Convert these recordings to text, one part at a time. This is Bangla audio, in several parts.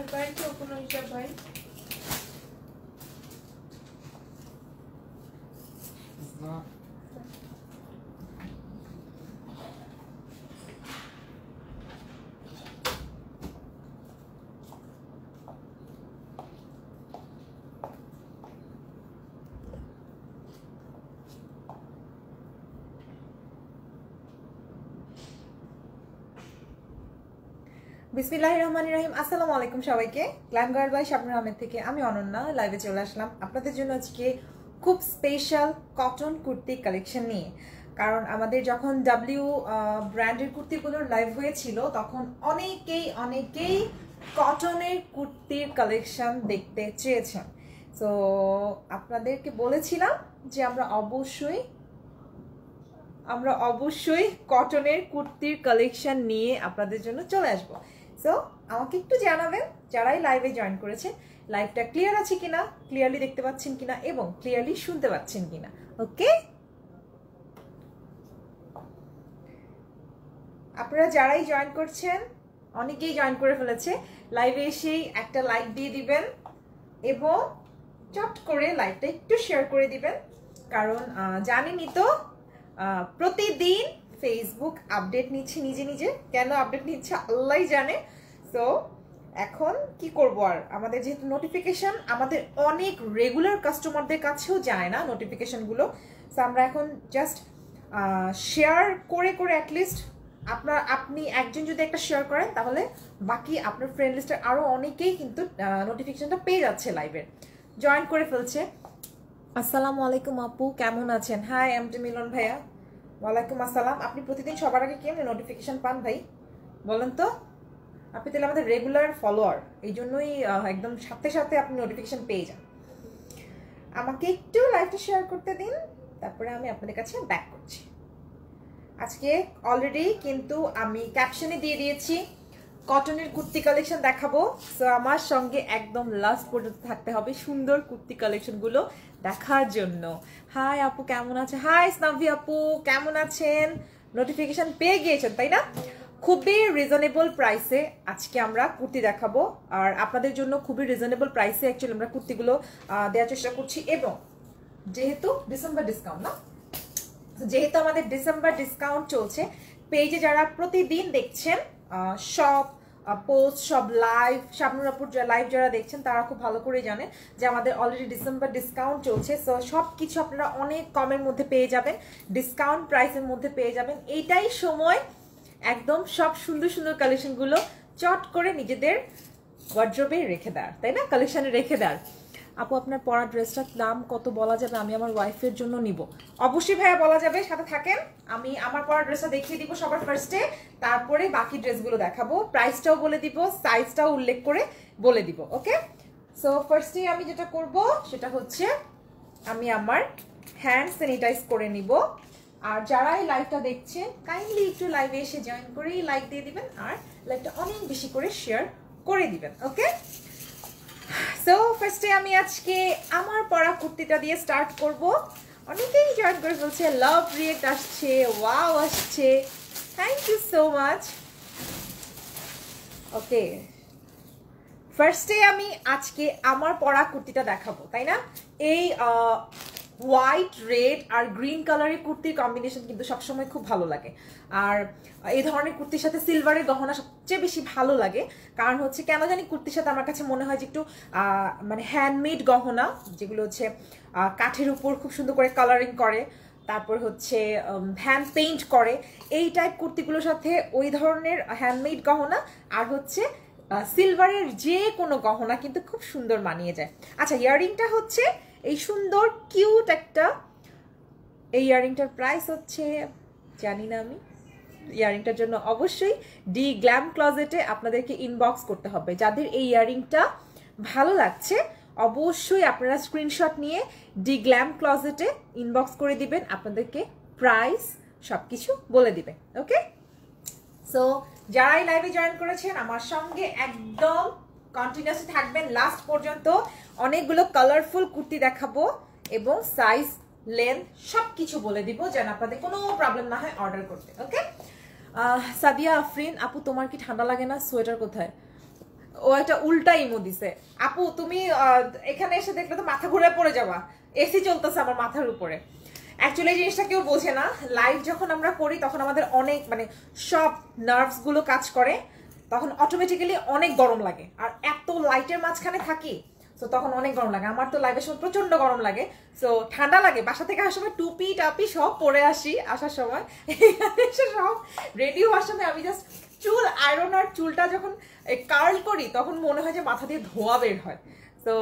ভাই তো কোনো হিসাব ভাই বিসমিল্লাহির রহমানির রহিম। আসসালামু আলাইকুম সবাইকে। Glam Girl by Shabnur Ahmed থেকে আমি অনন্যা লাইভে চলে আসলাম আপনাদের জন্য আজকে খুব স্পেশাল কটন কুর্তি কালেকশন নিয়ে। কারণ আমাদের যখন ডাব্লিউ ব্র্যান্ডের কুর্তিগুলোর লাইভ হয়েছিল তখন অনেকেই কটনের কুর্তির কালেকশন দেখতে চেয়েছেন। সো আপনাদেরকে বলেছিলাম যে আমরা অবশ্যই কটনের কুর্তির কালেকশন নিয়ে আপনাদের জন্য চলে আসবো। সো আমাকে একটু জানাবেন যারাই লাইভে জয়েন করেছেন লাইভটা ক্লিয়ার আছে কিনা, ক্লিয়ারলি দেখতে পাচ্ছেন কিনা এবং ক্লিয়ারলি শুনতে পাচ্ছেন কিনা। ওকে, আপনারা যারাই জয়েন করছেন অনেকেই জয়েন করে ফেলেছে, লাইভে এসেই একটা লাইক দিয়ে দিবেন এবং চট করে লাইভটা একটু শেয়ার করে দিবেন। কারণ জানেনই তো প্রতিদিন ফেসবুক আপডেট নিচ্ছে নিজে নিজে, কেন আপডেট নিচ্ছে আল্লাহই জানে। সো এখন কি করব, আর আমাদের যেহেতু নোটিফিকেশন আমাদের অনেক রেগুলার কাস্টমারদের কাছেও যায় না নোটিফিকেশনগুলো, সো আমরা এখন জাস্ট শেয়ার করে অ্যাটলিস্ট আপনি একজন যদি একটা শেয়ার করেন তাহলে বাকি আপনার ফ্রেন্ড লিস্টের আরও অনেকেই কিন্তু নোটিফিকেশনটা পেয়ে যাচ্ছে, লাইভের জয়েন করে ফেলছে। আসসালামু আলাইকুম আপু, কেমন আছেন? হাই এমটি মিলন ভাইয়া, ওয়ালাইকুম আসসালাম। আপনি প্রতিদিন সবার আগে কেমন নোটিফিকেশন পান ভাই বলেন তো? আপনি তাহলে আমাদের রেগুলার ফলোয়ার, এই জন্যই একদম সাথে সাথে আপনি নোটিফিকেশন পেয়ে যান। আমাকে একটু লাইভটা শেয়ার করতে দিন, তারপরে আমি আপনাদের কাছে ব্যাক করছি। আজকে অলরেডি কিন্তু আমি ক্যাপশনে দিয়ে দিয়েছি কটনের কুর্তি কালেকশন দেখাবো। সো আমার সঙ্গে একদম লাস্ট পর্যন্ত থাকতে হবে সুন্দর কুর্তি কালেকশনগুলো দেখার জন্য। হাই আপু কেমন আছে? হাই স্নাভি আপু কেমন আছেন? নোটিফিকেশন পেয়ে গিয়েছেন তাই না? খুবই রিজনেবল প্রাইসে আজকে আমরা কুর্তি দেখাবো, আর আপনাদের জন্য খুবই রিজনেবল প্রাইসে অ্যাকচুয়ালি আমরা কুর্তিগুলো দেওয়ার চেষ্টা করছি। এবং যেহেতু ডিসেম্বর ডিসকাউন্ট না, যেহেতু আমাদের ডিসেম্বর ডিসকাউন্ট চলছে, পেজে যারা প্রতিদিন দেখছেন সব পোস্ট, সব লাইভ, শাবনুর আপুর লাইভ যারা দেখছেন তারা খুব ভালো করে জানেন যে আমাদের অলরেডি ডিসেম্বর ডিসকাউন্ট চলছে। সো সব কিছু আপনারা অনেক কমের মধ্যে পেয়ে যাবেন, ডিসকাউন্ট প্রাইসের মধ্যে পেয়ে যাবেন। এইটাই সময় একদম সব সুন্দর সুন্দর কালেকশনগুলো চট করে নিজেদের ওয়ার্ড্রোবে রেখে দেওয়ার, তাই না? কালেকশনে রেখে দেওয়ার। আপু আপনার পরা ড্রেসটার দাম কত বলা যাবে? আমি আমার ওয়াইফের জন্য নিব। অবশ্যই ভাইয়া বলা যাবে, সাথে থাকেন। আমি আমার পরা ড্রেসটা দেখিয়ে দিব সবার ফার্স্টে, তারপরে বাকি ড্রেসগুলো দেখাবো, প্রাইসটাও বলে দিব, সাইজটাও উল্লেখ করে বলে দিব। ওকে, সো ফার্স্টে আমি যেটা করব সেটা হচ্ছে আমি আমার হ্যান্ড স্যানিটাইজ করে নিব। আর যারা এই লাইভটা দেখছেন কাইন্ডলি একটু লাইভে এসে জয়েন করেই লাইক দিয়ে দিবেন আর লাইভটা অনেক বেশি করে শেয়ার করে দিবেন। ওকে, সো ফার্স্টে আমি আজকে আমার পরা কুর্তিটা দিয়ে স্টার্ট করব। অনেকেই জয়েন করে ফেলছে, লাভ রিয়েক্ট আসছে, ওয়াও আসছে, thank you so much. Okay, ফার্স্টে আমি আজকে আমার পরা কুর্তিটা দেখাবো, তাই না? এই হোয়াইট, রেড আর গ্রিন কালারের কুর্তির কম্বিনেশন কিন্তু সবসময় খুব ভালো লাগে। আর এই ধরনের কুর্তির সাথে সিলভারের গহনা সবচেয়ে বেশি ভালো লাগে। কারণ হচ্ছে কেন জানি কুর্তির সাথে আমার কাছে মনে হয় যে একটু মানে হ্যান্ডমেড গহনা, যেগুলো হচ্ছে কাঠের উপর খুব সুন্দর করে কালারিং করে, তারপর হচ্ছে হ্যান্ড পেইন্ট করে, এই টাইপ কুর্তিগুলোর সাথে ওই ধরনের হ্যান্ডমেড গহনা আর হচ্ছে সিলভারের যে কোনো গহনা কিন্তু খুব সুন্দর মানিয়ে যায়। আচ্ছা, ইয়াররিংটা হচ্ছে এই সুন্দর কিউট একটা, এই ইয়াররিংটার প্রাইস হচ্ছে জানি না আমি। ইয়াররিংটার জন্য অবশ্যই ডি গ্ল্যাম ক্লজেটে আপনাদেরকে ইনবক্স করতে হবে। যাদের এই ইয়াররিংটা ভালো লাগছে অবশ্যই আপনারা স্ক্রিনশট নিয়ে ডি গ্ল্যাম ক্লজেটে ইনবক্স করে দিবেন, আপনাদেরকে প্রাইস সব কিছু বলে দিবে। ওকে, সো যারাই লাইভে জয়েন করেছেন আমার সঙ্গে একদম কন্টিনিউয়াসলি থাকবেন লাস্ট পর্যন্ত। অনেকগুলো কালারফুল কুর্তি দেখাবো এবং সাইজ, লেন্থ সব কিছু বলে দিব যেন আপনাদের কোনো প্রবলেম না হয় অর্ডার করতে। ওকে, সাদিয়া আফরিন আপু তোমার কি ঠান্ডা লাগে না? সোয়েটার কোথায়? ও একটা উল্টা ইমো দিছে। আপু তুমি এখানে এসে দেখলে তো মাথা ঘুরে পড়ে যাবা, এসি চলতেছে আমার মাথার উপরে। অ্যাকচুয়ালি এই জিনিসটা কেউ বোঝে না, লাইভ যখন আমরা করি তখন আমাদের অনেক মানে সব নার্ভস গুলো কাজ করে, তখন অটোমেটিক্যালি অনেক গরম লাগে, আর এত লাইটের মাঝখানে থাকি তো তখন অনেক গরম লাগে। আমার তো লাইভের সময় প্রচন্ড গরম লাগে, সো ঠান্ডা লাগে। বাসা থেকে আসার সময় টুপি টাপি সব পরে আসি, আসার সময় এখানে এসে সব রেডি হওয়ার সময় আমি জাস্ট চুল আয়রন আর চুলটা যখন কার্ল করি তখন মনে হয় যে মাথা দিয়ে ধোয়া বের হয়। তো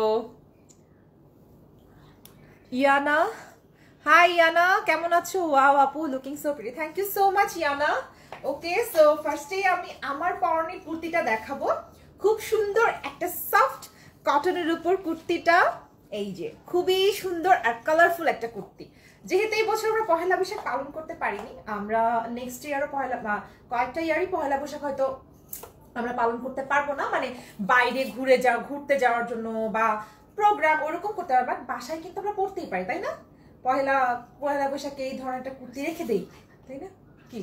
ইয়ানা, হাই ইয়ানা, কেমন আছো? ওয়াও আপু, looking so pretty, thank you so much Yana. Okay, so ফার্স্টেই আমি আমার পরনের কুর্তিটা দেখাবো। খুব সুন্দর একটা সফট কটনের উপর কুর্তিটা, এই যে খুবই সুন্দর আর কালারফুল একটা কুর্তি। যেহেতু এই বছর আমরা পহেলা বৈশাখ পালন করতে পারিনি, আমরা নেক্সট ইয়ারও কয়েকটা ইয়ারই পহেলা বৈশাখ হয়তো আমরা পালন করতে পারবো না, মানে বাইরে ঘুরতে যাওয়ার জন্য বা প্রোগ্রাম ওরকম করতে পারবো, বাসায় কিন্তু আমরা পড়তেই পারি, তাই না? পহেলা বৈশাখে এই ধরনের একটা কুর্তি রেখে দেই, তাই না? কি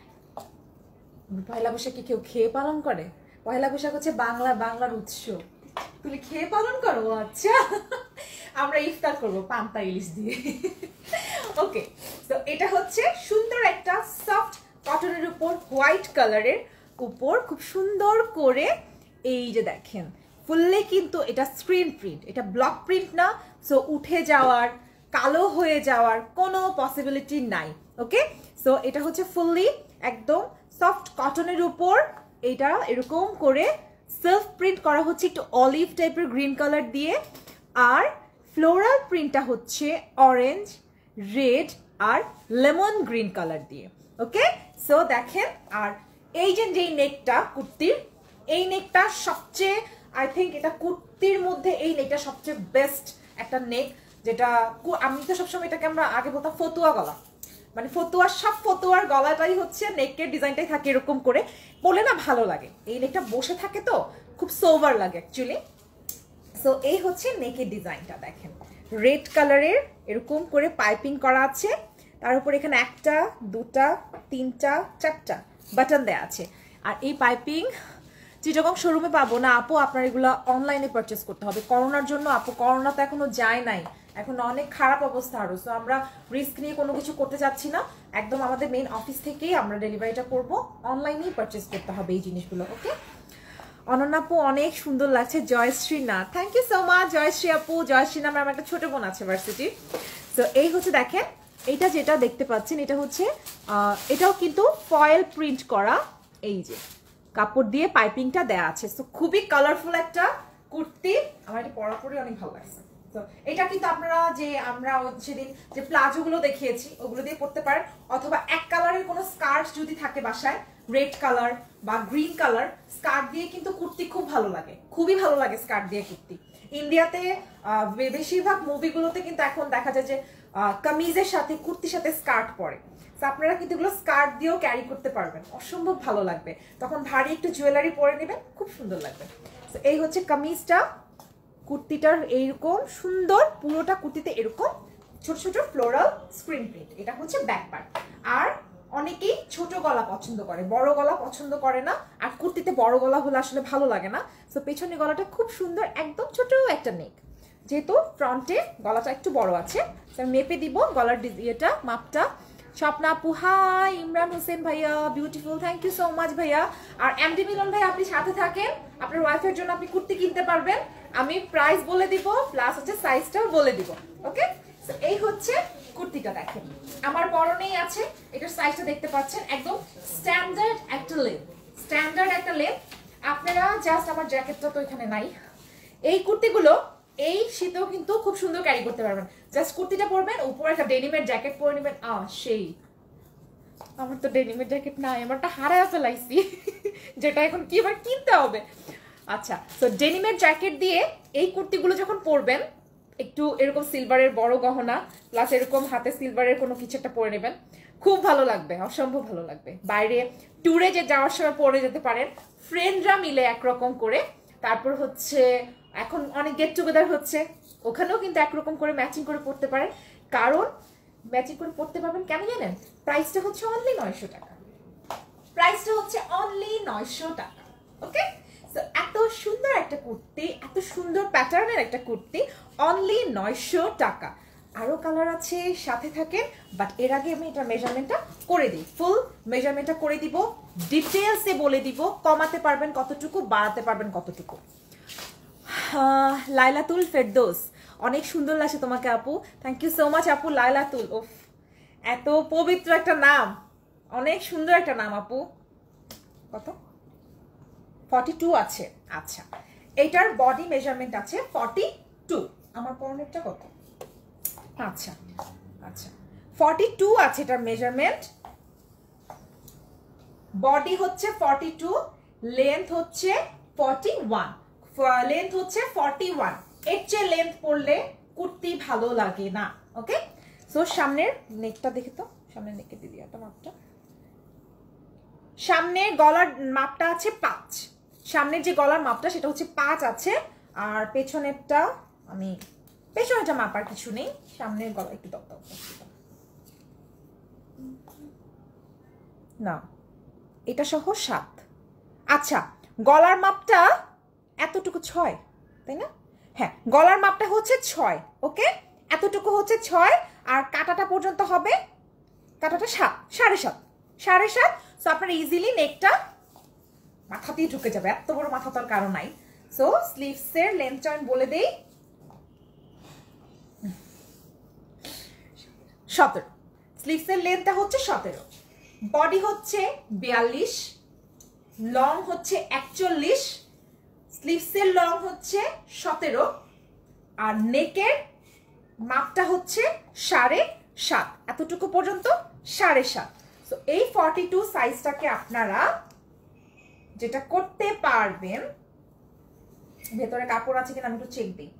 পহেলা বৈশাখে কেউ খেয়ে পালন করে? পহেলা বৈশাখ হচ্ছে বাংলার উৎসব, তুমি খেয়ে পালন করো? আচ্ছা, আমরা ইফতার করবো পান্তা ইলিশ দিয়ে। ওকে, তো এটা হচ্ছে সুন্দর একটা সফট কটনের উপর হোয়াইট কালারের উপর খুব সুন্দর করে, এই যে দেখেন ফুললি কিন্তু এটা স্ক্রিন প্রিন্ট, এটা ব্লক প্রিন্ট না, সো উঠে যাওয়ার কালো হয়ে যাওয়ার কোনো পসিবিলিটি নাই। ওকে, সো এটা হচ্ছে ফুললি একদম সফট কটনের উপর, এটা এরকম করে সেলফ প্রিন্ট করা হচ্ছে একটু অলিভ টাইপের গ্রিন কালার দিয়ে, আর ফ্লোরাল প্রিন্টটা হচ্ছে অরেঞ্জ, রেড আর লেমন গ্রিন কালার দিয়ে। ওকে, সো দেখেন, আর এই যে যেই নেকটা কুর্তির, এই নেকটা সবচেয়ে আই থিঙ্ক এটা কুর্তির মধ্যে এই নেকটা সবচেয়ে বেস্ট একটা নেক, যেটা আমি তো সবসময় এটাকে আমরা আগে বলতাম ফতুয়া গলা, মানে ফতুয়ার গলাটাই হচ্ছে নেকের ডিজাইনটাই থাকে এরকম করে, বলে না ভালো লাগে। এই নেকটা বসে থাকে তো খুব সোভার লাগে অ্যাকচুয়ালি। সো এই হচ্ছে নেকের ডিজাইনটা, দেখেন রেড কালারের এরকম করে পাইপিং করা আছে, তার উপর এখানে একটা দুটা তিনটা চারটা বাটন দেয়া আছে। আর এই পাইপিং চিটাগং শোরুমে পাবো না আপু, আপনার এগুলো অনলাইনে পারচেস করতে হবে। করোনার জন্য আপু, করোনা তো এখনো যায় নাই, এখন অনেক খারাপ অবস্থা আরো, সো আমরা রিস্ক নিয়ে কোনো কিছু করতে চাচ্ছি না, একদম আমাদের মেইন অফিস থেকেই আমরা ডেলিভারিটা করব, অনলাইনেই পারচেস করতে হবে এই জিনিসগুলো। ওকে, অনন্যা আপু অনেক সুন্দর লাগছে। জয়শ্রী না, thank you so much Jayashree আপু। জয়শ্রী নামে আমার একটা ছোট বোন আছে ভার্সিটি। তো এই হচ্ছে দেখেন, এইটা যেটা দেখতে পাচ্ছেন এটা হচ্ছে এটাও কিন্তু ফয়েল প্রিন্ট করা, এই যে কাপড় দিয়ে পাইপিংটা দেয়া আছে। সো খুবই কালারফুল একটা কুর্তি, আমার এটা পরাপরি অনেক ভালো লাগছে। তো এটা কিন্তু আপনারা যে আমরা সেদিন যে প্লাজো গুলো দেখিয়েছি ওগুলো দিয়ে পরতে পারেন, অথবা এক কালারের কোনো স্কার্ট যদি থাকে বাসায়, রেড কালার বা গ্রিন কালার স্কার্ট দিয়ে কিন্তু কুর্তি খুব ভালো লাগে, খুবই ভালো লাগে স্কার্ট দিয়ে কুর্তি। ইন্ডিয়াতে বেশিরভাগ মুভিগুলোতে কিন্তু এখন দেখা যায় যে কামিজের সাথে কুর্তির সাথে স্কার্ট পরে, তো আপনারা কিন্তু এগুলো স্কার্ট দিয়েও ক্যারি করতে পারবেন, অসম্ভব ভালো লাগবে। তখন ভারী একটু জুয়েলারি পরে নেবেন, খুব সুন্দর লাগবে। তো এই হচ্ছে কামিজটা, কুর্তিটার এইরকম সুন্দর, পুরোটা কুর্তিতে এরকম ছোট ছোট ফ্লোরাল স্ক্রিন প্রিন্ট, এটা হচ্ছে ব্যাক পার্ট। আর অনেকেই ছোট গলা পছন্দ করে, বড় গলা পছন্দ করে না, আর কুর্তিতে বড় গলা হলে আসলে ভালো লাগে না। তো পেছনের গলাটা খুব সুন্দর, একদম ছোট একটা নেক, যেহেতু ফ্রন্টে গলাটা একটু বড় আছে, মেপে দিব গলার ইয়েটা মাপটা। স্বপ্না আপু হাই, ইমরান হোসেন ভাইয়া beautiful, thank you so much ভাইয়া। আর এমডি মিলন ভাই আপনি সাথে থাকেন, আপনার ওয়াইফের জন্য আপনি কুর্তি কিনতে পারবেন, আমি প্রাইস বলে দিব প্লাস হচ্ছে সাইজটাও বলে দিব। ওকে, এই হচ্ছে কুর্তিটা, দেখেন আমার পরনেই আছে, এটার সাইজটা দেখতে পাচ্ছেন, একদম স্ট্যান্ডার্ড একটা লেন্থ। আপনারা জাস্ট, আমার জ্যাকেটটা তো এখানে নাই, এই কুর্তিগুলো এই শীতেও কিন্তু খুব সুন্দর ক্যারি করতে পারবেন। জাস্ট কুর্তিটা পরবেন, উপরে একটা ডেনিমের জ্যাকেট পরে নেবেন। সেই আমার তো ডেনিমের জ্যাকেট নাই, আমারটা হারায় ফেলাইছি, যেটা এখন কি এবার কিনতে হবে। আচ্ছা, তো ডেনিমের জ্যাকেট দিয়ে এই কুর্তিগুলো যখন পরবেন, একটু এরকম সিলভারের বড় গহনা প্লাস এরকম হাতে সিলভারের কোনো কিছু একটা পরে নেবেন, খুব ভালো লাগবে, অসম্ভব ভালো লাগবে। বাইরে ট্যুরে যে যাওয়ার সময় পরে যেতে পারেন, ফ্রেন্ডরা মিলে একরকম করে। তারপর হচ্ছে এখন অনেক গেট টুগেদার হচ্ছে, ওখানেও কিন্তু একরকম করে ম্যাচিং করে পড়তে পারেন। কারণ ম্যাচিং করে পড়তে পারবেন কেন জানেন? প্রাইসটা হচ্ছে অনলি 900 টাকা, প্রাইসটা হচ্ছে অনলি 900 টাকা। ওকে, সো এত সুন্দর একটা কুর্তি, এত সুন্দর প্যাটার্নের একটা কুর্তি, অনলি 900 টাকা। আরো কালার আছে, সাথে থাকেন। বাট এর আগে আমি এটা মেজারমেন্টটা করে দিই, ফুল মেজারমেন্টটা করে দিব, ডিটেলসে বলে দিব কমাতে পারবেন কতটুকু, বাড়াতে পারবেন কতটুকু। লাইলাতুল ফেরদৌস, অনেক সুন্দর লাগছে তোমাকে আপু, থ্যাংক ইউ সো মাচ আপু। লাইলাতুল, ওফ এত পবিত্র একটা নাম, অনেক সুন্দর একটা নাম আপু। কত? 42 আছে। আচ্ছা, এটার বডি মেজারমেন্ট আছে 42। আমার পরনেরটা কত? আচ্ছা আচ্ছা, 42 আছে এটার মেজারমেন্ট। বডি হচ্ছে 42, লেন্থ হচ্ছে 41, লেন্থ হচ্ছে 41। এর চেয়ে লেন্থ পড়লে কুর্তি ভালো লাগে না। ওকে, সো সামনের নেকটা দেখে তো, সামনের নেকে দিদি একটা মাপটা। সামনের গলার মাপটা আছে 5, সামনের যে গলার মাপটা সেটা হচ্ছে 5 আছে। আর পেছনেরটা, আমি পেছনেরটা মাপার কিছু নেই, সামনের গলা একটু দাও না, এটা সহ 7। আচ্ছা, গলার মাপটা এতটুকু 6, তাই না? হ্যাঁ, গলার মাপটা হচ্ছে 6। ওকে, এতটুকু হচ্ছে 6, আর কাটাটা পর্যন্ত হবে, কাটাটা 7, 7.5। সো আপনার ইজিলি নেকটা মাথাতেই ঢুকে যাবে, এত বড় মাথা তো আর কারণ নাই। সো স্লিভসের লেন্থটা আমি বলে দেই, 17। স্লিভসের লেন্থটা হচ্ছে 17, বডি হচ্ছে 42, লং হচ্ছে 41, স্লিভসের লং হচ্ছে 17, আর নেকের মাপটা হচ্ছে 7.5, এতটুকু পর্যন্ত 7.5। সো এই 42 সাইজটাকে আপনারা যেটা করতে পারবেন, ভেতরে কাপড় আছে কিনা আমি একটু চেক দিই।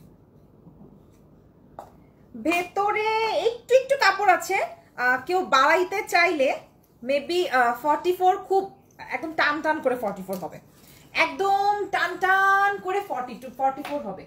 ভেতরে একটু একটু কাপড় আছে, কেউ বাড়াইতে চাইলে মেবি 44, খুব একদম টান টান করে 44 হবে, একদম টান টান করে 44 হবে।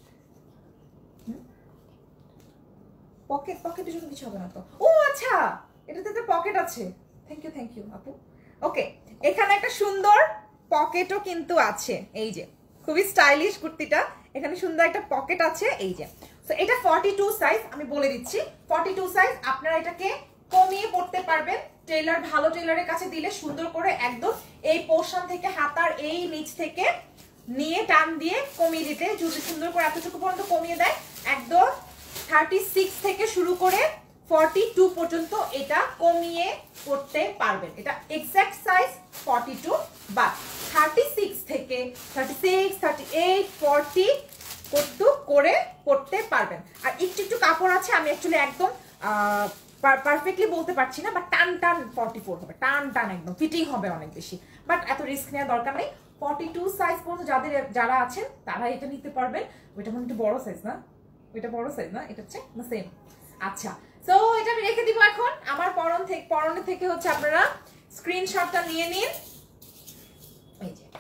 পকেটের জন্য কিছু হবে না তো? ও আচ্ছা, এটাতে তো পকেট আছে, থ্যাংক ইউ আপু। ওকে, এখানে একটা সুন্দর পকেটও কিন্তু আছে, এই যে খুবই স্টাইলিশ কুর্তিটা, এখানে সুন্দর একটা পকেট আছে, এই যে। সো এটা 42 সাইজ, আমি বলে দিচ্ছি 42 সাইজ। আপনারা এটাকে কমিয়ে পড়তে পারবেন, টেইলার, ভালো টেইলারের কাছে দিলে সুন্দর করে একদম এই পোর্শন থেকে, হাতার এই নিচ থেকে নিয়ে টান দিয়ে কমিয়ে দিতে, যদি সুন্দর করে এতটুকু পর্যন্ত কমিয়ে দেয়, একদম 36 থেকে শুরু করে 42 পর্যন্ত এটা কমিয়ে করতে পারবেন। এটা এক্সাক্ট সাইজ 42, বাট 36 থেকে 36, 38, 40 কত করে পড়তে পারবেন। আর একটু একটু কাপড় আছে, আমি অ্যাকচুয়ালি একদম পারফেক্টলি বলতে পারছি না, বাট টান টান 44 হবে, টান টান একদম ফিটিং হবে অনেক বেশি, বাট এত রিস্ক নেওয়ার দরকার নেই। 42 সাইজ পর্যন্ত যারা আছেন তারা এটা নিতে পারবেন। ওইটা মনে একটু বড় সাইজ না, ওইটা বড় সাইজ না, এটা হচ্ছে না সেম। আচ্ছা, সো এটা আমি রেখে দিব এখন আমার পরনের থেকে হচ্ছে আপনারা স্ক্রিনশটটা নিয়ে নিন। এই যে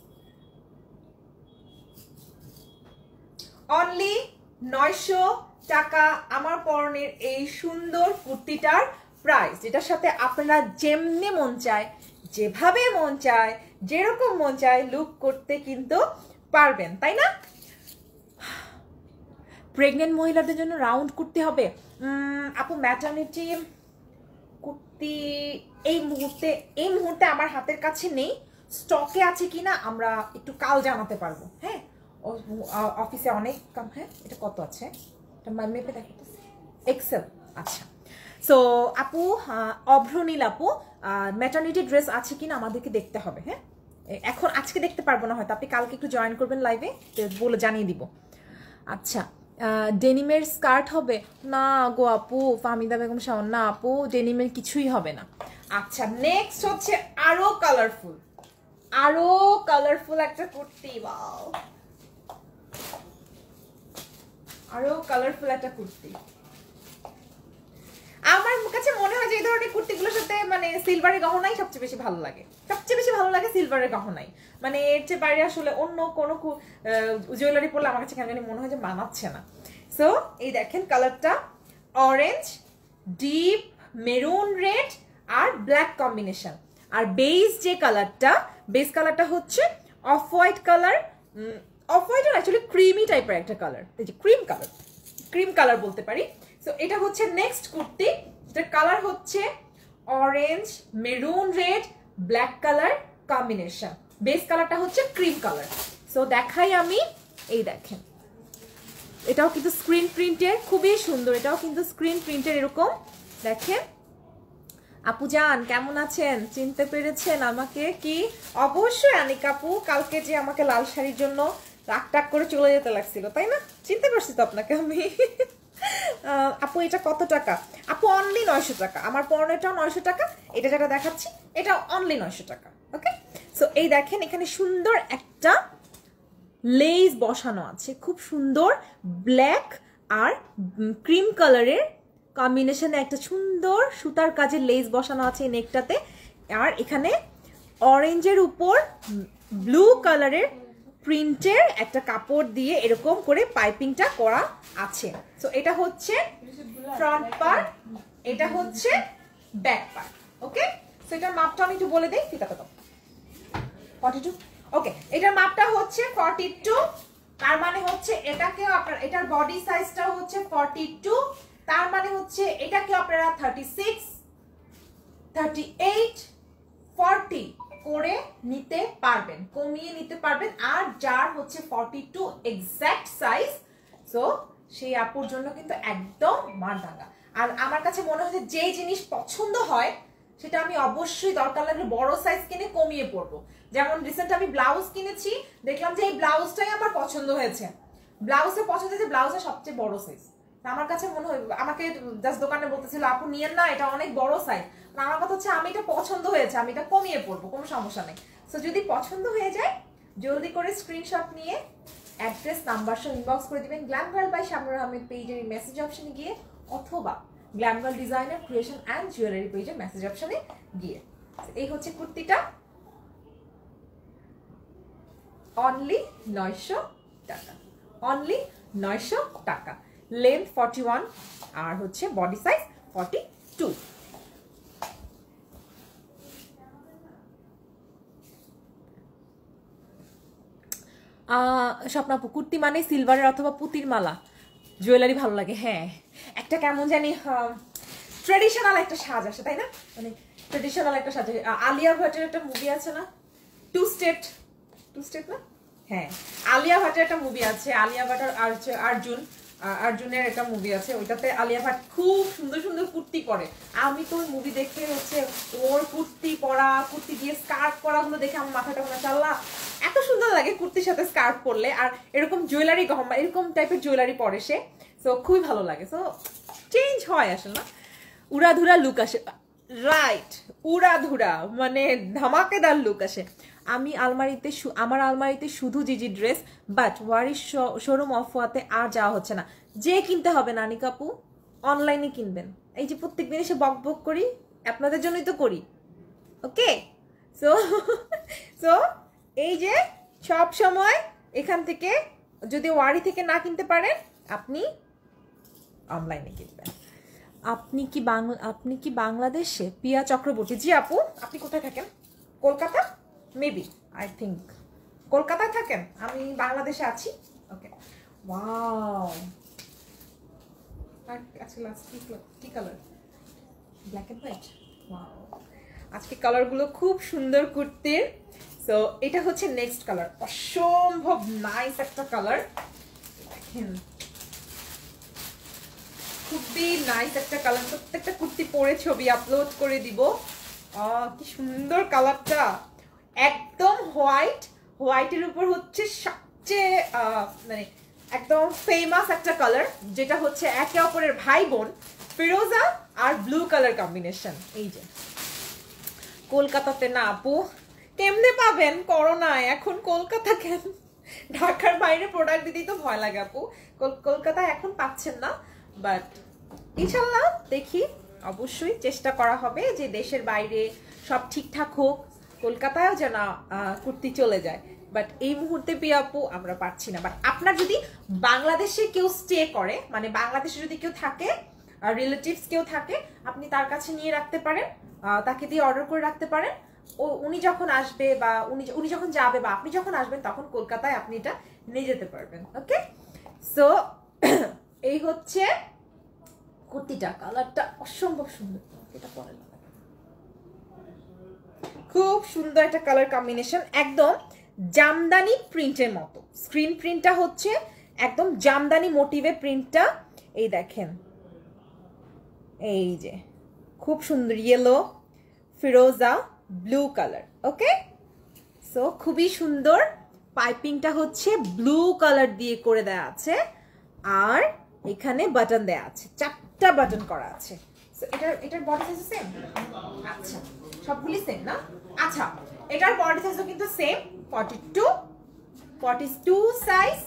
অনলি 900 টাকা আমার পরনের এই সুন্দর কুর্তিটার প্রাইস, যেটার সাথে আপনারা যেমনি মন চায়, যেভাবে মন চায়, যেরকম মন চায় লুক করতে কিন্তু পারবেন, তাই না? প্রেগনেন্ট মহিলাদের জন্য রাউন্ড কুর্তি হবে আপু, ম্যাটারনিটি কুর্তি এই মুহূর্তে আমার হাতের কাছে নেই, স্টকে আছে কিনা আমরা একটু কাল জানাতে পারবো। হ্যাঁ, অফিসে অনেক কাম। হ্যাঁ, এটা কত আছে, এটা মেপে দেখো তো, এক্সেল। আচ্ছা, সো আপু, অভ্রনীল আপু, ম্যাটারনিটি ড্রেস আছে কিনা আমাদেরকে দেখতে হবে। হ্যাঁ, এখন আজকে দেখতে পারবো না, হয়তো আপনি কালকে একটু জয়েন করবেন লাইভে, বলে জানিয়ে দিব। আচ্ছা, ডেনিমের স্কার্ট হবে না গো আপু, ফাহমিদা বেগম শাওন, না আপু ডেনিমের কিছুই হবে না। আচ্ছা, নেক্সট হচ্ছে আরো কালারফুল একটা কুর্তি, ওয়াও, আরো কালারফুল একটা কুর্তি। আমার কাছে মনে হয় যে এই ধরনের কুর্তিগুলোর সাথে মানে সিলভারের গহনাই সবচেয়ে বেশি ভালো লাগে, সিলভারের গহনাই। মানে এর চেয়ে বাইরে আসলে অন্য কোনো জুয়েলারি পরলে আমার কাছে কেন জানি মনে হয় যে মানাচ্ছে না। সো এই দেখেন কালারটা, অরেঞ্জ, ডিপ মেরুন রেড আর ব্ল্যাক কম্বিনেশন। আর বেস কালারটা হচ্ছে off white colour, off white actually creamy টাইপের একটা কালার, এই যে ক্রিম কালার বলতে পারি। সো এটা হচ্ছে নেক্সট কুর্তি, যেটার কালার হচ্ছে orange, maroon red, black colour combination. Base কালারটা হচ্ছে ক্রিম কালার। সো দেখাই আমি, এই দেখেন, এটাও কিন্তু স্ক্রিন প্রিন্টের, খুবই সুন্দর। এটাও কিন্তু স্ক্রিন প্রিন্টের, এরকম দেখেন। আপু জান কেমন আছেন? চিনতে পেরেছেন আমাকে কি? অবশ্যই আনিক আপু, কালকে যে আমাকে লাল শাড়ির জন্য রাগ টাক করে চলে যেতে লাগছিল, তাই না? চিনতে পারছি তো আপনাকে আমি। আপু এটা কত টাকা? আপু অনলি 900 টাকা। আমার পরনেটাও 900 টাকা, এটা যেটা দেখাচ্ছি এটা অনলি 900 টাকা। ওকে, সো এই দেখেন এখানে সুন্দর একটা লেস বসানো আছে, খুব সুন্দর ব্ল্যাক আর ক্রিম কালারের কম্বিনেশনে একটা সুন্দর সুতার কাজের লেস বসানো আছে এই নেকটাতে। আর এখানে অরেঞ্জের উপর ব্লু কালারের প্রিন্টের একটা কাপড় দিয়ে এরকম করে পাইপিংটা করা আছে। সো এটা হচ্ছে ফ্রন্ট পার্ট, এটা হচ্ছে ব্যাক পার্ট। ওকে, সো এটার মাপটা আমি একটু বলে দিই। ফিতাটা দাও। 42। ওকে, এটার মাপটা হচ্ছে 42। তার মানে হচ্ছে এটাকেও আপনার, এটার বডি সাইজটাও হচ্ছে 42। তার মানে হচ্ছে এটাকে আপনারা 36, 38, 40 করে নিতে পারবেন, কমিয়ে নিতে পারবেন। আর যার হচ্ছে 42 এক্স্যাক্ট সাইজ, সো সেই আপুর জন্য কিন্তু একদম মারদাঙ্গা। আর আমার কাছে মনে হয় যে জিনিস পছন্দ হয় সেটা আমি অবশ্যই দরকার লাগলে বড় সাইজ কিনে কমিয়ে পরবো। যেমন রিসেন্ট আমি ব্লাউজ কিনেছি, দেখলাম যে এই ব্লাউজটাই আমার পছন্দ হয়েছে, ব্লাউজে পছন্দ হয়েছে, ব্লাউজের সবচেয়ে বড় সাইজ। আমার কাছে মনে হয়, আমাকে জাস্ট দোকানে বলতেছিল আপু নিয়েন না, এটা অনেক বড় সাইজ। আমার কথা হচ্ছে আমি এটা পছন্দ হয়েছে, আমি এটা কমিয়ে পড়বো, কোনো সমস্যা নেই। সো যদি পছন্দ হয়ে যায় জলদি করে স্ক্রিনশট নিয়ে অ্যাড্রেস নাম্বার সহ ইনবক্স করে দিবেন Glam Girl by Shabnur Ahmed পেজের মেসেজ অপশনে গিয়ে, অথবা Glam Girl designer creation and jewellery পেজের মেসেজ অপশনে গিয়ে। এই হচ্ছে কুর্তিটা, অনলি 900 টাকা, অনলি 900 টাকা। লেন্থ 41 আর হচ্ছে বডি সাইজ 42। স্বপ্নাপু, কুর্তি মানে সিলভারের অথবা পুতির মালা জুয়েলারি ভালো লাগে। হ্যাঁ, একটা কেমন জানি ট্রেডিশনাল একটা সাজ আসে, তাই না? মানে ট্রেডিশনাল একটা সাজ। আলিয়া ভাটের একটা মুভি আছে না, টু স্টেট না? হ্যাঁ, আলিয়া ভাটের একটা মুভি আছে, আলিয়া ভাট আর অর্জুনের একটা মুভি আছে, ওইটাতে আলিয়া ভাট খুব সুন্দর সুন্দর কুর্তি পরে। আমি তো ওই মুভি দেখে হচ্ছে ওর কুর্তি পরা, কুর্তি দিয়ে স্কার্ফ পরা গুলো দেখে আমার মাথাটা মনে চাল্লা, এত সুন্দর লাগে কুর্তির সাথে স্কার্ফ পরলে। আর এরকম জুয়েলারি, গহনা, এরকম টাইপের জুয়েলারি পরে সে, সো খুবই ভালো লাগে। সো চেঞ্জ হয় আসলে না, উড়াধুরা লুক আসে। রাইট, উড়াধুরা মানে ধামাকেদার লুক আসে। আমার আলমারিতে শুধু জিজি ড্রেস, বাট ওয়ারিশ শোরুম অফওয়াতে আর যাওয়া হচ্ছে না। যে কিনতে হবে না আনিক আপু, অনলাইনে কিনবেন। এই যে প্রত্যেকদিন এসে বক বক করি, আপনাদের জন্যই তো করি। ওকে, সো সো এই যে সব সময় এখান থেকে যদি ওয়ারি থেকে না কিনতে পারেন, আপনি অনলাইনে কিনবেন। আপনি কি বাংলাদেশে? পিয়া চক্রবর্তী, জি আপু। আপনি কোথায় থাকেন? কলকাতা? মেবি, আই থিঙ্ক কলকাতায় থাকেন, আমি বাংলাদেশে আছি। ওকে, ওয়াও, আচ্ছা লাস্ট কি colour? Black and white. Wow, আজকে কালারগুলো খুব সুন্দর কুর্তির। সো এটা হচ্ছে নেক্সট কালার, অসম্ভব নাইস একটা কালার। দেখেন খুবই নাইস একটা কালার, প্রত্যেকটা কুর্তি পরে ছবি আপলোড করে দিব। কি সুন্দর কালারটা, একদম হোয়াইটের উপর হচ্ছে সবচেয়ে মানে একদম ফেমাস একটা কালার, যেটা হচ্ছে একে অপরের ভাই বোন, ফিরোজা আর ব্লু কালার কম্বিনেশন। এই যে কলকাতাতে না আপু, কেমনে পাবেন? করোনায় এখন কলকাতা কেন? ঢাকার বাইরে প্রোডাক্ট দিতেই তো ভয় লাগে আপু, কলকাতায় এখন পাচ্ছেন না। বাট ইনশাল্লাহ দেখি, অবশ্যই চেষ্টা করা হবে যে দেশের বাইরে সব ঠিকঠাক হোক, কলকাতায়ও যেন কুর্তি চলে যায়। বাট এই মুহূর্তে আপু আমরা পাচ্ছি না। বাট আপনার যদি বাংলাদেশে কেউ স্টে করে, মানে বাংলাদেশে যদি কেউ থাকে, রিলেটিভস কেউ থাকে, আপনি তার কাছে নিয়ে রাখতে পারেন, তাকে দিয়ে অর্ডার করে রাখতে পারেন। উনি যখন আসবে বা উনি যখন যাবে বা আপনি যখন আসবেন তখন কলকাতায় আপনি এটা নিয়ে যেতে পারবেন। ওকে, সো এই হচ্ছে কুর্তিটা। কালারটা অসম্ভব সুন্দর, এটা পরে খুব সুন্দর একটা কালার কম্বিনেশন, একদম জামদানি প্রিন্টের মতো। স্ক্রিন প্রিন্টটা হচ্ছে একদম জামদানি মোটিভে প্রিন্টটা। এই দেখেন, এই যে খুব সুন্দর ইয়েলো, ফিরোজা, ব্লু কালার। ওকে, সো খুবই সুন্দর। পাইপিংটা হচ্ছে ব্লু কালার দিয়ে করে দেয়া আছে, আর এখানে বাটন দেয়া আছে, 4টা বাটন করা আছে। সো এটার বডি সাইজ সেম? আচ্ছা, সবগুলি সেম না? আচ্ছা, এটার বডি সাইজও কিন্তু সেম, 42 সাইজ।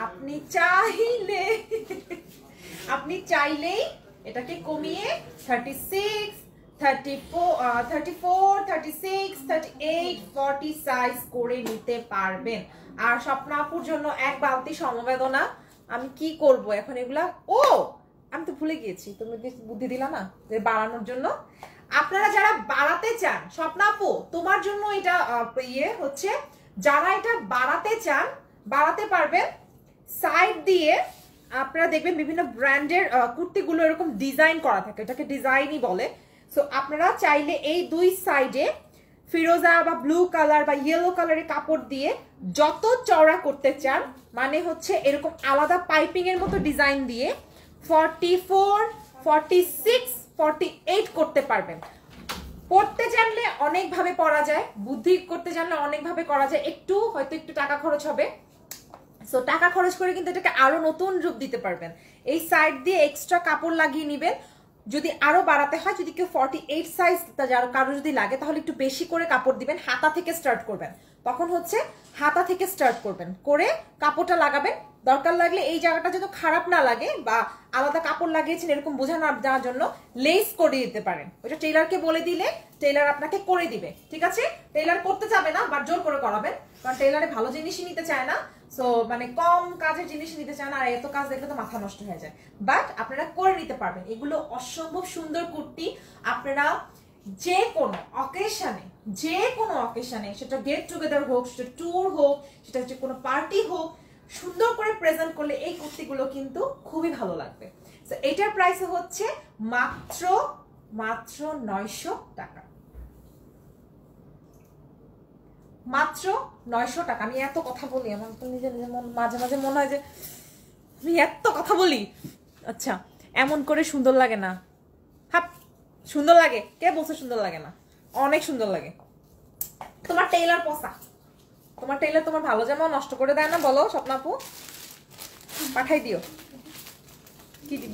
আপনি চাইলেই এটাকে কমিয়ে 36, 34, 36, 38, 40 সাইজ করে নিতে পারবেন। আর স্বপ্নাপুর জন্য এক বালতি সমবেদনা। আমি কি করব এখন এগুলা? ও আমি তো ভুলে গিয়েছি, তুমি বুদ্ধি দিলা না যে বাড়ানোর জন্য। আপনারা যারা বাড়াতে চান, স্বপ্নাপু তোমার জন্য এটা ইয়ে হচ্ছে, যারা এটা বাড়াতে চান বাড়াতে পারবেন। সাইড দিয়ে আপনারা দেখবেন বিভিন্ন ব্র্যান্ডের কুর্তিগুলো এরকম ডিজাইন করা থাকে, এটাকে ডিজাইনই বলে। সো আপনারা চাইলে এই দুই সাইডে ফিরোজা বা ব্লু কালার বা ইয়েলো কালারের কাপড় দিয়ে যত চওড়া করতে চান, মানে হচ্ছে এরকম আলাদা পাইপিং এর মতো ডিজাইন দিয়ে 44, 46, 48 করতে পারবেন। পড়তে জানলে অনেকভাবে পড়া যায়, বুদ্ধি করতে জানলে অনেকভাবে করা যায়। হয়তো একটু টাকা খরচ হবে, সো টাকা খরচ করে কিন্তু এটাকে আরো নতুন রূপ দিতে পারবেন। এই সাইড দিয়ে এক্সট্রা কাপড় লাগিয়ে নেবেন। যদি আরো বাড়াতে হয়, যদি কেউ 48 সাইজ কারো যদি লাগে, তাহলে একটু বেশি করে কাপড় দিবেন, হাতা থেকে স্টার্ট করবেন। তখন হচ্ছে হাতা থেকে স্টার্ট করবেন, করে কাপড়টা লাগাবেন। দরকার লাগলে এই জায়গাটা যদি খারাপ না লাগে বা আলাদা কাপড় লাগিয়েছেন এরকম বোঝা না যাওয়ার জন্য লেস করে দিতে পারেন। ওটা টেইলারকে বলে দিলে টেইলার আপনাকে করে দিবে, ঠিক আছে? টেইলার করতে যাবে না, বাট জোর করে করাবেন, কারণ টেইলারে ভালো জিনিসই নিতে চায় না। সো মানে কম কাজের জিনিস নিতে চায় না, আর এত কাজ দেখলে তো মাথা নষ্ট হয়ে যায়। বাট আপনারা করে নিতে পারবেন। এগুলো অসম্ভব সুন্দর কুর্তি। আপনারা যে কোনো অকেশনে, সেটা গেট টুগেদার হোক, সেটা ট্যুর হোক, সেটা হচ্ছে কোনো পার্টি হোক, সুন্দর করে প্রেজেন্ট করলে এই কুর্তিগুলো কিন্তু খুবই ভালো লাগবে। সো এটার প্রাইস হচ্ছে মাত্র 900 টাকা। মাত্র 900 টাকা। আমি এত কথা বলি, আমার তো নিজে মাঝে মাঝে মনে হয় যে আমি এত কথা বলি। আচ্ছা, এমন করে সুন্দর লাগে না? হাপ, সুন্দর লাগে? কে বলছে সুন্দর লাগে না? অনেক সুন্দর লাগে। তোমার টেইলার পোষা, তোমার টেইলার তোমার ভালো জামা নষ্ট করে দেয় না? বলো স্বপ্নাপু, পাঠাই দিও। কি দিব?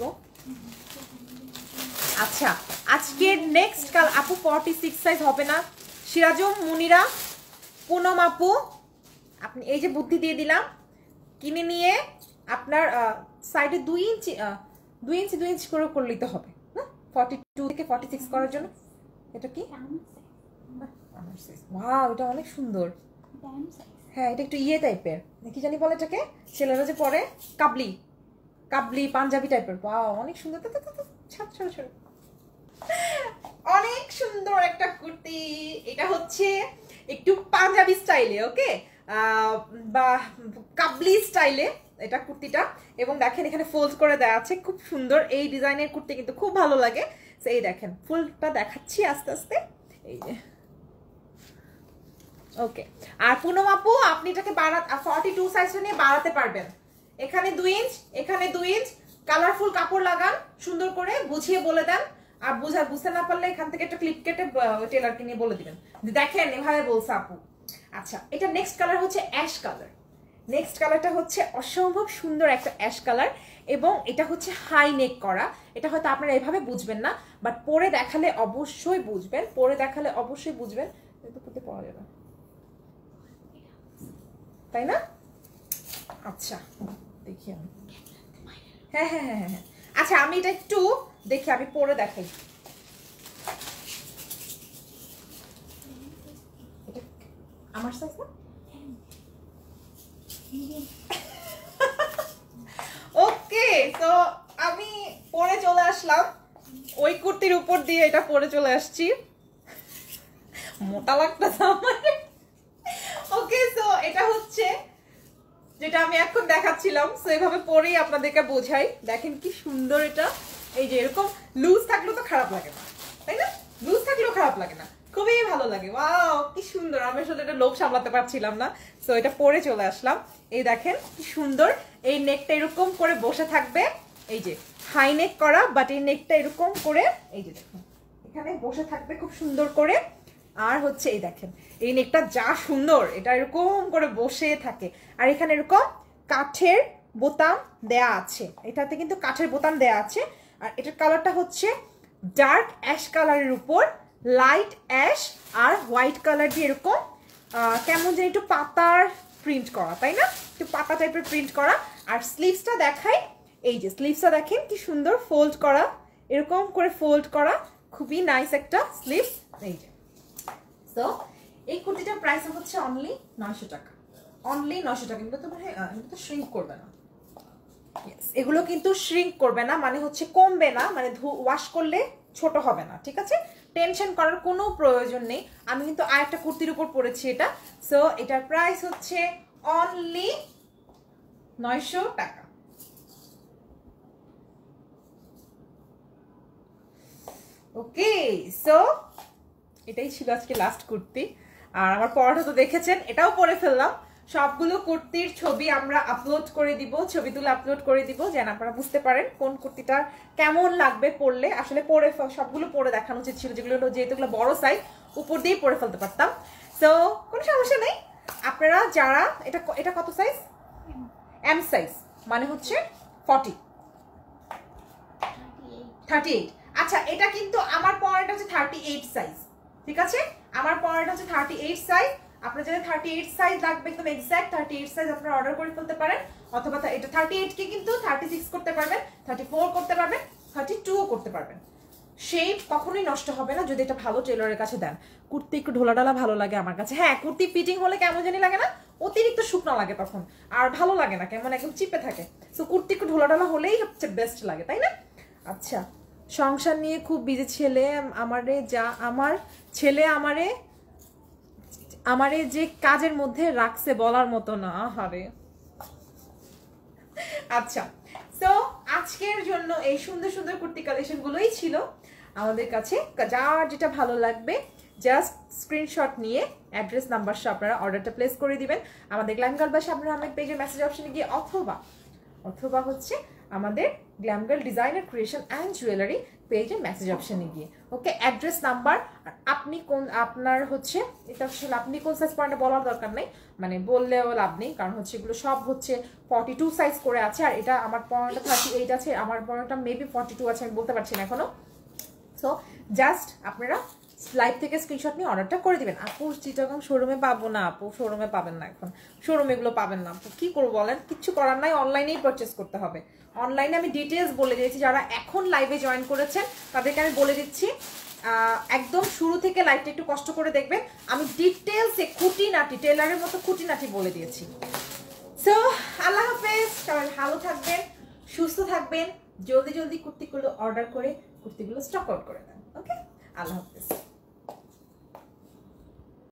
আচ্ছা, আজকের নেক্সট কাল আপু 46 সাইজ হবে না? সিরাজুম, মুনিরা, পুনম আপু, আপনি এই যে বুদ্ধি দিয়ে দিলাম, কিনে নিয়ে আপনার সাইডে 2 ইঞ্চি করে করলেই তো হবে না? 42 থেকে 46 করার জন্য। এটা কি? ওয়াও, এটা অনেক সুন্দর। হ্যাঁ, এটা একটু ইয়ে টাইপের, কি জানি বলে এটাকে, ছেলেরা যে পরে কাবলি পাঞ্জাবি টাইপের। ওয়াও, অনেক সুন্দর। অনেক সুন্দর একটা কুর্তি। এটা হচ্ছে একটু পাঞ্জাবি স্টাইলে, ওকে, বা কাবলি স্টাইলে এটা কুর্তিটা। এবং দেখেন এখানে ফোল্ড করে দেওয়া আছে, খুব সুন্দর। এই ডিজাইনের কুর্তি কিন্তু খুব ভালো লাগে। এই দেখেন ফুলটা দেখাচ্ছি আস্তে আস্তে, এই যে। ওকে, আর পুনম আপু আপনি এটাকে 42 সাইজটা নিয়ে বাড়াতে পারবেন। এখানে 2 ইঞ্চ, এখানে 2 ইঞ্চ, কালারফুল কাপড় লাগান, সুন্দর করে বুঝিয়ে বলে দেন। আর বুঝতে না পারলে এখান থেকে একটা ক্লিপ কেটে টেলারকে নিয়ে বলে দিবেন, দেখেন এভাবে বলছে আপু। আচ্ছা, এটা নেক্সট কালার হচ্ছে অ্যাশ কালার। নেক্সট কালারটা হচ্ছে অসম্ভব সুন্দর একটা অ্যাশ কালার, এবং এটা হচ্ছে হাই নেক করা। এটা হয়তো আপনারা এভাবে বুঝবেন না, বাট পরে দেখালে অবশ্যই বুঝবেন। পড়তে পাওয়া যাবে, তাই না? আচ্ছা, দেখি আমি। হ্যাঁ, আচ্ছা, আমি এটা একটু দেখি, আমি পরে দেখাই। আমার সাইজ না? ওকে, তো আমি পরে চলে আসলাম ওই কুর্তির উপর দিয়ে, এটা পরে চলে আসছি। মোটা লাগতেছে আমার। ওকে, সো এটা হচ্ছে যেটা আমি এখন দেখাচ্ছিলাম। সো এভাবে পরেই আপনাদেরকে বোঝাই। দেখেন কি সুন্দর এটা। এই যে এরকম লুজ থাকলেও তো খারাপ লাগে না, তাই না? লুজ থাকলেও খারাপ লাগে না, খুবই ভালো লাগে। ওয়াও কি সুন্দর। আমি আসলে এটা লোভ সামলাতে পারছিলাম না, সো এটা পরে চলে আসলাম। এই দেখেন কি সুন্দর। এই নেকটা এরকম করে বসে থাকবে, এই যে হাই নেক করা, বাট এই নেকটা এরকম করে এই যে দেখুন এখানে বসে থাকবে খুব সুন্দর করে। আর হচ্ছে এই দেখেন এই নেকটা যা সুন্দর, এটা এরকম করে বসে থাকে। আর এখানে এরকম কাঠের বোতাম দেয়া আছে, এটাতে কিন্তু কাঠের বোতাম দেয়া আছে। আর এটার কালারটা হচ্ছে ডার্ক অ্যাশ কালারের উপর লাইট অ্যাশ আর হোয়াইট কালার দিয়ে এরকম কেমন যেন একটু পাতার প্রিন্ট করা, তাই না? একটু পাতা টাইপের প্রিন্ট করা। আর স্লিভসটা দেখাই, এই যে স্লিভসটা দেখেন কি সুন্দর ফোল্ড করা, এরকম করে ফোল্ড করা, খুবই নাইস একটা স্লিভস। এই যে সো এই কুর্তিটার প্রাইস হচ্ছে অনলি 900 টাকা, অনলি 900 টাকা। কিন্তু তোমার এগুলো তো শ্রিঙ্ক করবে না, এগুলো কিন্তু শ্রিঙ্ক করবে না, মানে হচ্ছে কমবে না, মানে ওয়াশ করলে ছোট হবে না, ঠিক আছে? টেনশন করার কোনো প্রয়োজন নেই। আমি কিন্তু আরেকটা কুর্তির উপর পরেছি এটা। সো এটার প্রাইস হচ্ছে অনলি 900 টাকা। ওকে, সো এটাই ছিল আজকে লাস্ট কুর্তি। আর আমার পরাটা তো দেখেছেন, এটাও পরে ফেললাম। সবগুলো কুর্তির ছবি আমরা আপলোড করে দিব, ছবি তুলে আপলোড করে দিব, যেন আপনারা বুঝতে পারেন কোন কুর্তিটা কেমন লাগবে পরলে। আসলে পরে সবগুলো পরে দেখানো উচিত ছিল, যেগুলো যেহেতু বড় সাইজ উপর দিয়েই পরে ফেলতে পারতাম। সো কোনো সমস্যা নেই। আপনারা যারা এটা কত সাইজ? এম সাইজ, মানে হচ্ছে 38। আচ্ছা, এটা কিন্তু আমার পরাটা হচ্ছে 38 সাইজ, ঠিক আছে? আমার পরাটা হচ্ছে 38 সাইজ। আপনার যাদের 38 সাইজ লাগবে, একদম এক্সাক্ট 38 সাইজ আপনারা অর্ডার করে ফেলতে পারেন। অথবা এটা 38 কে কিন্তু 36 করতে পারবেন, 34 করতে পারবেন, 32 করতে পারবেন। শেপ কখনোই নষ্ট হবে না যদি এটা ভালো টেলরের কাছে দেন। কুর্তি একটু ঢোলাঢালা ভালো লাগে আমার কাছে। হ্যাঁ, কুর্তি ফিটিং হলে কেমন জানি লাগে না, অতিরিক্ত শুকনো লাগে তখন, আর ভালো লাগে না, কেমন একদম চিপে থাকে। সো কুর্তি একটু ঢোলাঢালা হলেই সবচেয়ে বেস্ট লাগে, তাই না? আচ্ছা, সংসার নিয়ে খুব বিজি ছেলে আমারে, যা আমার ছেলে আমারে যে কাজের মধ্যে রাখছে বলার মতো না, হারে। আচ্ছা, সো আজকের জন্য এই সুন্দর সুন্দর কুর্তি কালেকশন গুলোই ছিল আমাদের কাছে। যার যেটা ভালো লাগবে জাস্ট স্ক্রিনশট নিয়ে অ্যাড্রেস নাম্বার সহ আপনারা অর্ডারটা প্লেস করে দিবেন আমাদের গ্ল্যাম গার্ল বা শাবনূর আহমেদ পেজের মেসেজ অপশনে গিয়ে, অথবা হচ্ছে আমাদের Glam Girl designer creation and jewellery পেজের মেসেজ অপশনে গিয়ে। ওকে, অ্যাড্রেস নাম্বার আর আপনি কোন, আপনার হচ্ছে এটা আসলে আপনি কোন সাইজ পয়েন্টে বলার দরকার নেই, মানে বললেও লাভ নেই, কারণ হচ্ছে এগুলো সব হচ্ছে 42 সাইজ করে আছে। আর এটা আমার পয়েন্টটা 38 আছে, আমার পয়েন্টটা মেবি 42 আছে, আমি বলতে পারছি না এখনো। সো জাস্ট আপনারা লাইভ থেকে স্ক্রিনশট নিয়ে অর্ডারটা করে দিবেন। আপু চিটাগাং শোরুমে পাবো না, আপু শোরুমে পাবেন না, এখন শোরুমে এগুলো পাবেন না। আপু কি করবো বলেন, কিচ্ছু করার নাই, অনলাইনেই পারচেস করতে হবে। অনলাইনে আমি ডিটেলস বলে দিয়েছি, যারা এখন লাইভে জয়েন করেছেন তাদেরকে আমি বলে দিচ্ছি, একদম শুরু থেকে লাইভটা একটু কষ্ট করে দেখবেন। আমি ডিটেলসে খুঁটিনাটি টেলারের মতো খুঁটিনাটি বলে দিয়েছি। সো আল্লাহ হাফেজ, সবাই ভালো থাকবেন, সুস্থ থাকবেন, জলদি জলদি কুর্তিগুলো অর্ডার করে কুর্তিগুলো স্টক আউট করে দেন। ওকে, আল্লাহ হাফেজ।